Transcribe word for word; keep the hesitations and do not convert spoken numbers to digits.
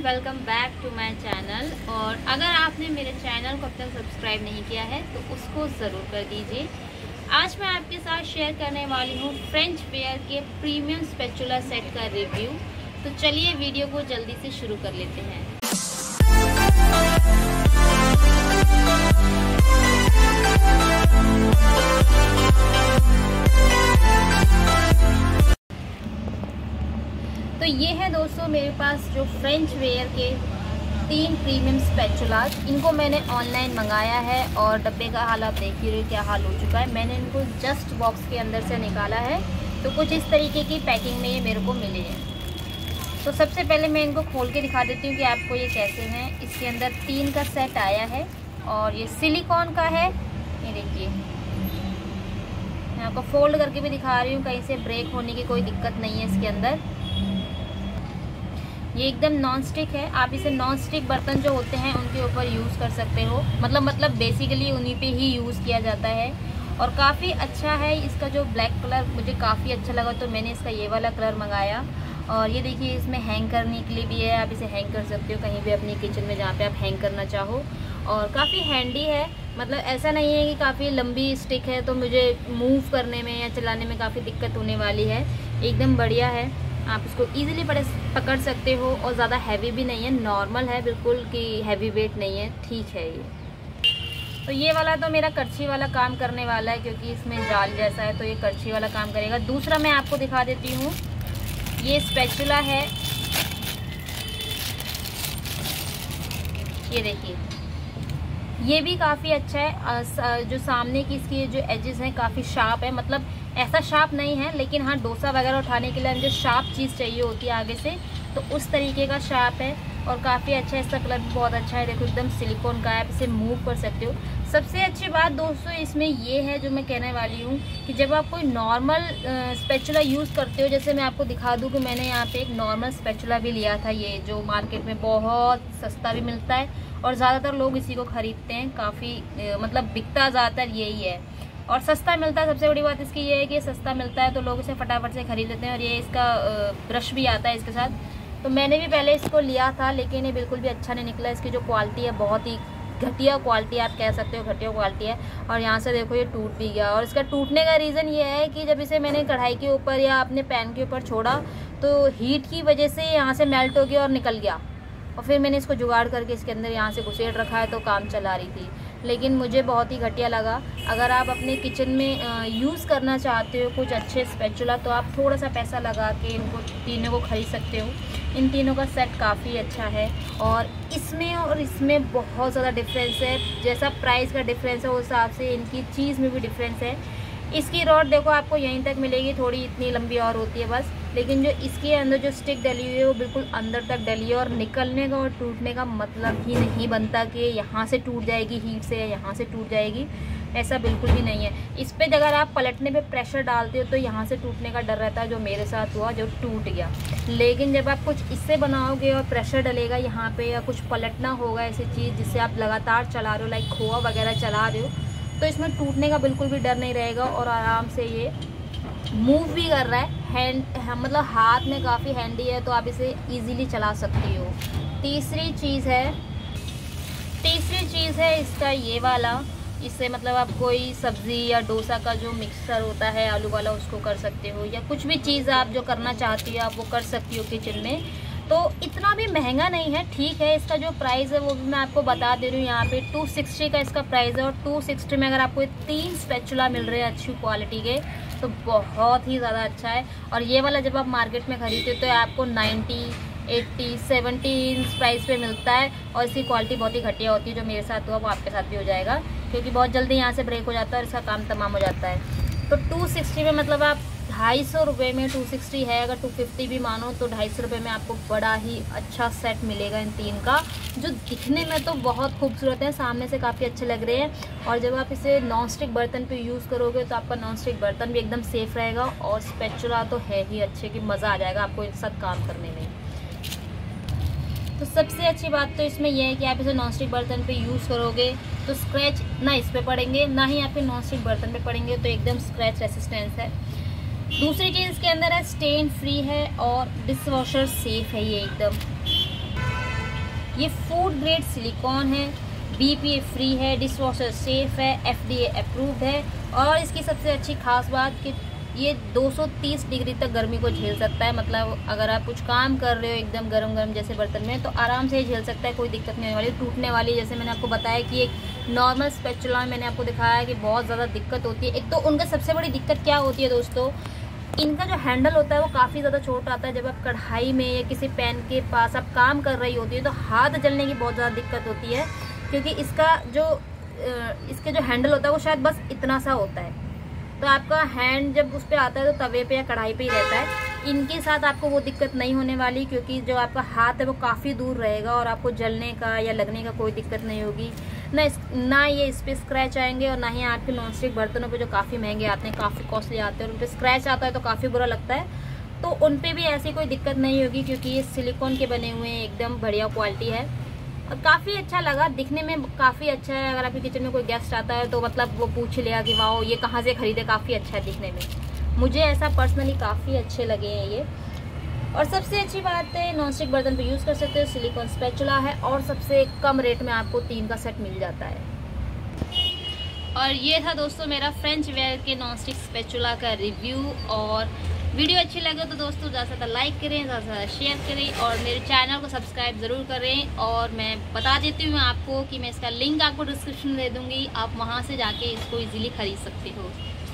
Welcome back to my channel. और अगर आपने मेरे चैनल को अब तक सब्सक्राइब नहीं किया है तो उसको ज़रूर कर दीजिए। आज मैं आपके साथ शेयर करने वाली हूँ फ्रेंच वेयर के प्रीमियम स्पैचुला सेट का रिव्यू। तो चलिए वीडियो को जल्दी से शुरू कर लेते हैं। तो ये है दोस्तों मेरे पास जो फ्रेंच वेयर के तीन प्रीमियम स्पैचुलास। इनको मैंने ऑनलाइन मंगाया है और डब्बे का हाल आप देख ही रहे हो क्या हाल हो चुका है। मैंने इनको जस्ट बॉक्स के अंदर से निकाला है तो कुछ इस तरीके की पैकिंग में ये मेरे को मिले हैं। तो सबसे पहले मैं इनको खोल के दिखा देती हूँ कि आपको ये कैसे हैं। इसके अंदर तीन का सेट आया है और ये सिलिकॉन का है। ये देखिए मैं आपको फोल्ड करके भी दिखा रही हूँ, कहीं से ब्रेक होने की कोई दिक्कत नहीं है इसके अंदर। ये एकदम नॉन स्टिक है, आप इसे नॉन स्टिक बर्तन जो होते हैं उनके ऊपर यूज़ कर सकते हो। मतलब मतलब बेसिकली उन्हीं पे ही यूज़ किया जाता है और काफ़ी अच्छा है। इसका जो ब्लैक कलर मुझे काफ़ी अच्छा लगा तो मैंने इसका ये वाला कलर मंगाया। और ये देखिए इसमें हैंग करने के लिए भी है, आप इसे हैंग कर सकते हो कहीं भी अपनी किचन में जहाँ पे आप हैंग करना चाहो। और काफ़ी हैंडी है, मतलब ऐसा नहीं है कि काफ़ी लंबी स्टिक है तो मुझे मूव करने में या चलाने में काफ़ी दिक्कत होने वाली है। एकदम बढ़िया है, आप इसको इजीली पकड़ सकते हो और ज़्यादा हैवी भी नहीं है, नॉर्मल है बिल्कुल कि हैवी वेट नहीं है, ठीक है ये। तो ये वाला तो मेरा करछी वाला काम करने वाला है क्योंकि इसमें जाल जैसा है तो ये करछी वाला काम करेगा। दूसरा मैं आपको दिखा देती हूँ, ये स्पैचुला है। ये देखिए ये भी काफ़ी अच्छा है। जो सामने की इसकी जो एजेस हैं काफ़ी शार्प है, मतलब ऐसा शार्प नहीं है लेकिन हाँ डोसा वगैरह उठाने के लिए जो शार्प चीज़ चाहिए होती है आगे से तो उस तरीके का शार्प है और काफ़ी अच्छा है। इसका कलर भी बहुत अच्छा है, देखो एकदम सिलिकॉन का है, आप इसे मूव कर सकते हो। सबसे अच्छी बात दोस्तों इसमें ये है जो मैं कहने वाली हूँ कि जब आप कोई नॉर्मल स्पैचुला यूज़ करते हो, जैसे मैं आपको दिखा दूँ कि मैंने यहाँ पे एक नॉर्मल स्पैचुला भी लिया था, ये जो मार्केट में बहुत सस्ता भी मिलता है और ज़्यादातर लोग इसी को ख़रीदते हैं। काफ़ी मतलब बिकता ज़्यादातर यही है और सस्ता मिलता है। सबसे बड़ी बात इसकी ये है कि सस्ता मिलता है तो लोग इसे फटाफट से खरीद लेते हैं। और ये इसका ब्रश भी आता है इसके साथ। तो मैंने भी पहले इसको लिया था लेकिन ये बिल्कुल भी अच्छा नहीं निकला। इसकी जो क्वालिटी है बहुत ही घटिया क्वालिटी, आप कह सकते हो घटिया क्वालिटी है। और यहाँ से देखो ये टूट भी गया और इसका टूटने का रीज़न ये है कि जब इसे मैंने कढ़ाई के ऊपर या अपने पैन के ऊपर छोड़ा तो हीट की वजह से यहाँ से मेल्ट हो गया और निकल गया। और फिर मैंने इसको जुगाड़ करके इसके अंदर यहाँ से घुसेड़ रखा है तो काम चला रही थी, लेकिन मुझे बहुत ही घटिया लगा। अगर आप अपने किचन में यूज़ करना चाहते हो कुछ अच्छे स्पैचुला तो आप थोड़ा सा पैसा लगा के इनको तीनों को खरीद सकते हो। इन तीनों का सेट काफ़ी अच्छा है और इसमें और इसमें बहुत ज़्यादा डिफरेंस है। जैसा प्राइस का डिफरेंस है उस हिसाब से इनकी चीज़ में भी डिफरेंस है। इसकी रॉड देखो आपको यहीं तक मिलेगी, थोड़ी इतनी लंबी और होती है बस, लेकिन जो इसके अंदर जो स्टिक डली हुई है वो बिल्कुल अंदर तक डली है और निकलने का और टूटने का मतलब ही नहीं बनता कि यहाँ से टूट जाएगी हीट से या यहाँ से टूट जाएगी, ऐसा बिल्कुल भी नहीं है। इस पर अगर आप पलटने पे प्रेशर डालते हो तो यहाँ से टूटने का डर रहता है, जो मेरे साथ हुआ जो टूट गया। लेकिन जब आप कुछ इससे बनाओगे और प्रेशर डलेगा यहाँ पे या कुछ पलटना होगा ऐसी चीज़ जिससे आप लगातार चला रहे हो, लाइक खोआ वगैरह चला रहे हो, तो इसमें टूटने का बिल्कुल भी डर नहीं रहेगा और आराम से ये मूव भी कर रहा है। हैंड मतलब हाथ में काफ़ी हैंडी है तो आप इसे इजीली चला सकती हो। तीसरी चीज़ है तीसरी चीज़ है इसका ये वाला। इससे मतलब आप कोई सब्ज़ी या डोसा का जो मिक्सर होता है आलू वाला उसको कर सकते हो या कुछ भी चीज़ आप जो करना चाहती हो आप वो कर सकती हो किचन में। तो इतना भी महंगा नहीं है, ठीक है। इसका जो प्राइस है वो भी मैं आपको बता दे रही हूँ, यहाँ पे टू सिक्सटी का इसका प्राइस है और टू सिक्सटी में अगर आपको तीन स्पैचुला मिल रहे हैं अच्छी क्वालिटी के तो बहुत ही ज़्यादा अच्छा है। और ये वाला जब आप मार्केट में खरीदते हो तो आपको नाइन्टी एट्टी सेवेंटी इस प्राइस पे मिलता है और इसकी क्वालिटी बहुत ही घटिया होती है। जो मेरे साथ हुआ वो आपके साथ भी हो जाएगा क्योंकि बहुत जल्दी यहाँ से ब्रेक हो जाता है और इसका काम तमाम हो जाता है। तो टू सिक्सटी में मतलब आप ढाई सौ रुपये में, टू सिक्सटी है अगर टू फिफ्टी भी मानो तो ढाई सौ रुपये में आपको बड़ा ही अच्छा सेट मिलेगा इन तीन का, जो दिखने में तो बहुत खूबसूरत है, सामने से काफ़ी अच्छे लग रहे हैं। और जब आप इसे नॉन स्टिक बर्तन पे यूज़ करोगे तो आपका नॉन स्टिक बर्तन भी एकदम सेफ़ रहेगा और स्पैचुला तो है ही अच्छे कि मज़ा आ जाएगा आपको इस साथ काम करने में। तो सबसे अच्छी बात तो इसमें यह है कि आप इसे नॉन स्टिक बर्तन पे यूज़ करोगे तो स्क्रैच ना इस पे पड़ेंगे ना ही आपके नॉन स्टिक बर्तन पे पड़ेंगे, तो एकदम स्क्रैच रेसिस्टेंस है। दूसरी चीज़ इसके अंदर है स्टेन फ्री है और डिशवॉशर सेफ है ये एकदम। ये फूड ग्रेड सिलिकॉन है, बी पी ए फ्री है, डिश वॉशर सेफ है, एफ डी ए अप्रूव्ड है। और इसकी सबसे अच्छी खास बात कि ये दो सौ तीस डिग्री तक गर्मी को झेल सकता है। मतलब अगर आप कुछ काम कर रहे हो एकदम गरम गरम जैसे बर्तन में, तो आराम से झेल सकता है, कोई दिक्कत नहीं होने वाली। टूटने वाली, जैसे मैंने आपको बताया कि एक नॉर्मल स्पैचुला में मैंने आपको दिखाया है कि बहुत ज़्यादा दिक्कत होती है। एक तो उनका सबसे बड़ी दिक्कत क्या होती है दोस्तों, इनका जो हैंडल होता है वो काफ़ी ज़्यादा छोटा आता है। जब आप कढ़ाई में या किसी पैन के पास आप काम कर रही होती है तो हाथ जलने की बहुत ज़्यादा दिक्कत होती है, क्योंकि इसका जो इसके जो हैंडल होता है वो शायद बस इतना सा होता है। तो आपका हैंड जब उस पर आता है तो तवे पे या कढ़ाई पे ही रहता है। इनके साथ आपको वो दिक्कत नहीं होने वाली, क्योंकि जो आपका हाथ है वो काफ़ी दूर रहेगा और आपको जलने का या लगने का कोई दिक्कत नहीं होगी। ना इस ना ये इस पर स्क्रैच आएंगे, और ना ही आपके नॉनस्टिक बर्तनों पे जो काफ़ी महंगे आते हैं, काफ़ी कॉस्टली आते हैं, उन पर स्क्रैच आता है तो काफ़ी बुरा लगता है। तो उन पर भी ऐसी कोई दिक्कत नहीं होगी, क्योंकि ये सिलिकॉन के बने हुए हैं, एकदम बढ़िया क्वालिटी है। और काफ़ी अच्छा लगा, दिखने में काफ़ी अच्छा है। अगर आपके किचन में कोई गेस्ट आता है तो मतलब वो पूछ लिया कि वाओ ये कहाँ से खरीदे, काफ़ी अच्छा है दिखने में। मुझे ऐसा पर्सनली काफ़ी अच्छे लगे हैं ये। और सबसे अच्छी बात है, नॉनस्टिक बर्तन पे यूज़ कर सकते हो, सिलिकॉन स्पैचुला है और सबसे कम रेट में आपको तीन का सेट मिल जाता है। और ये था दोस्तों मेरा फ्रेंच वेयर के नॉनस्टिक स्पैचुला का रिव्यू। और वीडियो अच्छी लगे तो दोस्तों ज़्यादा से ज़्यादा लाइक करें, ज़्यादा से ज़्यादा शेयर करें और मेरे चैनल को सब्सक्राइब ज़रूर करें। और मैं बता देती हूँ आपको कि मैं इसका लिंक आपको डिस्क्रिप्शन में दे दूँगी, आप वहाँ से जाके इसको इजीली खरीद सकते हो।